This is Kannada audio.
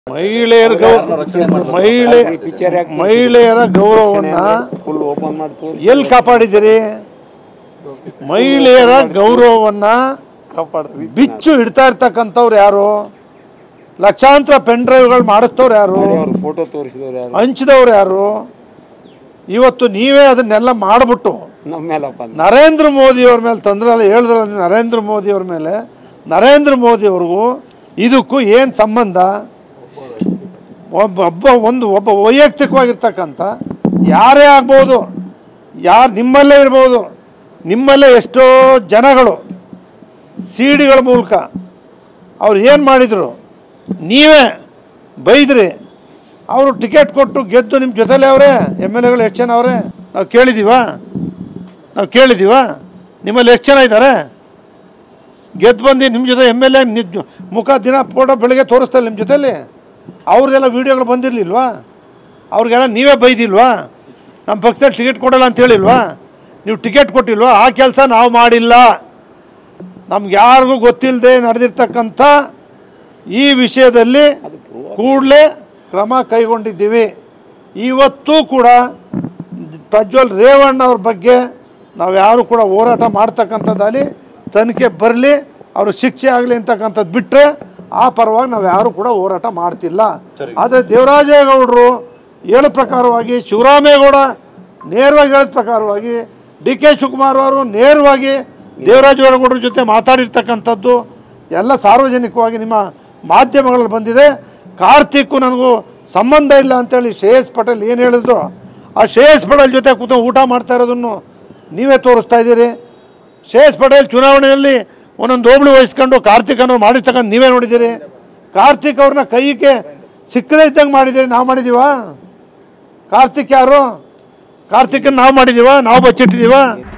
ಮಹಿಳೆಯರ ಗೌರವವನ್ನ ಎಲ್ಲಿ ಕಾಪಾಡಿದಿರಿ? ಮಹಿಳೆಯರ ಗೌರವವನ್ನ ಬಿಚ್ಚು ಇಡ್ತಾ ಇರ್ತಕ್ಕಂಥವ್ರು ಯಾರು? ಲಕ್ಷಾಂತರ ಪೆನ್ ಡ್ರೈವ್ಗಳು ಮಾಡಿಸ್ತವ್ರು ಯಾರು? ಫೋಟೋ ತೋರಿಸಿದವರು ಹಂಚಿದವ್ರು ಯಾರು? ಇವತ್ತು ನೀವೇ ಅದನ್ನೆಲ್ಲ ಮಾಡಿಬಿಟ್ಟು ನರೇಂದ್ರ ಮೋದಿ ಅವ್ರ ಮೇಲೆ ತಂದ್ರಲ್ಲ, ಹೇಳಿದ್ರಲ್ಲ ನರೇಂದ್ರ ಮೋದಿ ಅವ್ರ ಮೇಲೆ. ನರೇಂದ್ರ ಮೋದಿ ಅವ್ರಿಗೂ ಇದಕ್ಕೂ ಏನು ಸಂಬಂಧ? ಒಬ್ಬ ವೈಯಕ್ತಿಕವಾಗಿರ್ತಕ್ಕಂಥ ಯಾರೇ ಆಗ್ಬೋದು, ಯಾರು ನಿಮ್ಮಲ್ಲೇ ಇರ್ಬೋದು, ನಿಮ್ಮಲ್ಲೇ ಎಷ್ಟೋ ಜನಗಳು ಸಿಡಿಗಳ ಮೂಲಕ ಅವ್ರು ಏನು ಮಾಡಿದರು, ನೀವೇ ಬೈದ್ರಿ. ಅವರು ಟಿಕೆಟ್ ಕೊಟ್ಟು ಗೆದ್ದು ನಿಮ್ಮ ಜೊತೆಲೇ ಅವರೇ. ಎಮ್ ಎಲ್ ಎಗಳು ಎಷ್ಟು ಜನ ಅವರೇ? ನಾವು ಕೇಳಿದ್ದೀವ? ನಿಮ್ಮಲ್ಲಿ ಎಷ್ಟು ಜನ ಇದ್ದಾರೆ? ಗೆದ್ದು ಬಂದು ನಿಮ್ಮ ಜೊತೆ ಎಮ್ ಎಲ್ ಎ ಮುಖ ದಿನ ಫೋಟೋ ಬೆಳಗ್ಗೆ ತೋರಿಸ್ತಾರೆ ನಿಮ್ಮ ಜೊತೆಲಿ. ಅವ್ರದ್ದೆಲ್ಲ ವೀಡಿಯೋಗಳು ಬಂದಿರಲಿಲ್ವಾ? ಅವ್ರಿಗೆಲ್ಲ ನೀವೇ ಬೈದಿಲ್ವಾ? ನಮ್ಮ ಪಕ್ಷದಲ್ಲಿ ಟಿಕೆಟ್ ಕೊಡೋಲ್ಲ ಅಂತ ಹೇಳಿಲ್ವಾ? ನೀವು ಟಿಕೆಟ್ ಕೊಟ್ಟಿಲ್ವಾ? ಆ ಕೆಲಸ ನಾವು ಮಾಡಿಲ್ಲ. ನಮ್ಗೆ ಯಾರಿಗೂ ಗೊತ್ತಿಲ್ಲದೆ ನಡೆದಿರ್ತಕ್ಕಂಥ ಈ ವಿಷಯದಲ್ಲಿ ಕೂಡಲೇ ಕ್ರಮ ಕೈಗೊಂಡಿದ್ದೀವಿ. ಇವತ್ತೂ ಕೂಡ ಪ್ರಜ್ವಲ್ ರೇವಣ್ಣ ಅವ್ರ ಬಗ್ಗೆ ನಾವು ಯಾರು ಕೂಡ ಹೋರಾಟ ಮಾಡ್ತಕ್ಕಂಥದ್ದಲ್ಲಿ ತನಿಖೆ ಬರಲಿ, ಅವರು ಶಿಕ್ಷೆ ಆಗಲಿ ಅಂತಕ್ಕಂಥದ್ದು ಬಿಟ್ಟರೆ ಆ ಪರವಾಗಿ ನಾವು ಯಾರು ಕೂಡ ಹೋರಾಟ ಮಾಡ್ತಿಲ್ಲ. ಆದರೆ ದೇವರಾಜೇಗೌಡರು ಹೇಳೋ ಪ್ರಕಾರವಾಗಿ, ಶಿವರಾಮೇಗೌಡ ನೇರವಾಗಿ ಹೇಳಿದ ಪ್ರಕಾರವಾಗಿ, ಡಿ ಕೆ ಶಿವಕುಮಾರ್ ಅವರು ನೇರವಾಗಿ ದೇವರಾಜೇಗೌಡರ ಜೊತೆ ಮಾತಾಡಿರ್ತಕ್ಕಂಥದ್ದು ಎಲ್ಲ ಸಾರ್ವಜನಿಕವಾಗಿ ನಿಮ್ಮ ಮಾಧ್ಯಮಗಳಲ್ಲಿ ಬಂದಿದೆ. ಕಾರ್ತಿಕ್ಕು ನನಗೂ ಸಂಬಂಧ ಇಲ್ಲ ಅಂತೇಳಿ ಶ್ರೇಯಸ್ ಪಟೇಲ್ ಏನು ಹೇಳಿದ್ರು, ಆ ಶ್ರೇಯಸ್ ಪಟೇಲ್ ಜೊತೆ ಕೂತು ಊಟ ಮಾಡ್ತಾ ಇರೋದನ್ನು ನೀವೇ ತೋರಿಸ್ತಾ ಇದ್ದೀರಿ. ಶ್ರೇಯಸ್ ಪಟೇಲ್ ಚುನಾವಣೆಯಲ್ಲಿ ಒಂದೊಂದು ಹೋಬಳಿ ವಹಿಸ್ಕೊಂಡು ಕಾರ್ತಿಕನ್ನು ಮಾಡಿರ್ತಕ್ಕಂಥ ನೀವೇ ನೋಡಿದ್ದೀರಿ. ಕಾರ್ತಿಕ್ ಅವ್ರನ್ನ ಕೈಗೆ ಸಿಕ್ಕದೇ ಇದ್ದಂಗೆ ಮಾಡಿದ್ದೀರಿ. ನಾವು ಮಾಡಿದ್ದೀವ? ಕಾರ್ತಿಕ್ ಯಾರು? ಕಾರ್ತಿಕನ್ನು ನಾವು ಮಾಡಿದ್ದೀವ? ನಾವು ಬಚ್ಚಿಟ್ಟಿದ್ದೀವ?